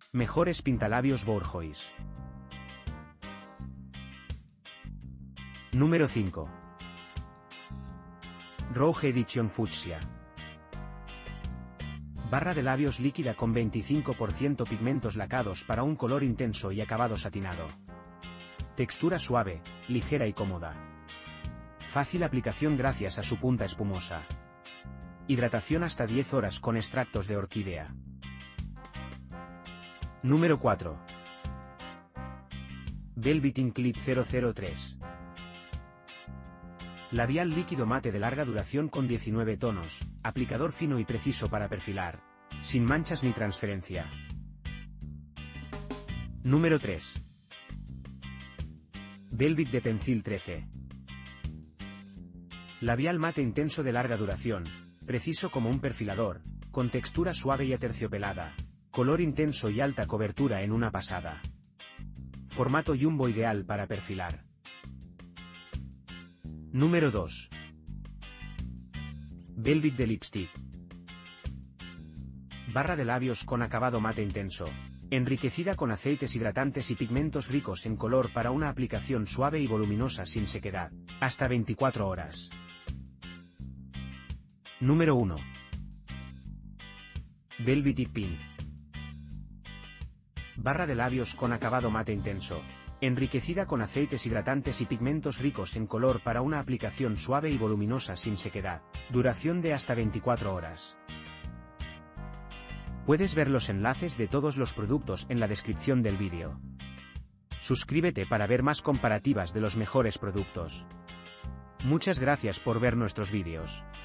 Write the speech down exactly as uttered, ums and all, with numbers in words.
Mejores pintalabios Bourjois. Número cinco. Rouge Edition Fucsia. Barra de labios líquida con veinticinco por ciento pigmentos lacados para un color intenso y acabado satinado. Textura suave, ligera y cómoda. Fácil aplicación gracias a su punta espumosa. Hidratación hasta diez horas con extractos de orquídea. Número cuatro. Velvet Ink Clip cero cero tres. Labial líquido mate de larga duración con diecinueve tonos, aplicador fino y preciso para perfilar, sin manchas ni transferencia. Número tres. Velvet de Pencil trece. Labial mate intenso de larga duración, preciso como un perfilador, con textura suave y aterciopelada, color intenso y alta cobertura en una pasada. Formato jumbo ideal para perfilar. Número dos. Velvet de Lipstick. Barra de labios con acabado mate intenso, enriquecida con aceites hidratantes y pigmentos ricos en color para una aplicación suave y voluminosa sin sequedad, hasta veinticuatro horas. Número uno. Velvet Ink Pink. Barra de labios con acabado mate intenso, enriquecida con aceites hidratantes y pigmentos ricos en color para una aplicación suave y voluminosa sin sequedad, duración de hasta veinticuatro horas. Puedes ver los enlaces de todos los productos en la descripción del vídeo. Suscríbete para ver más comparativas de los mejores productos. Muchas gracias por ver nuestros vídeos.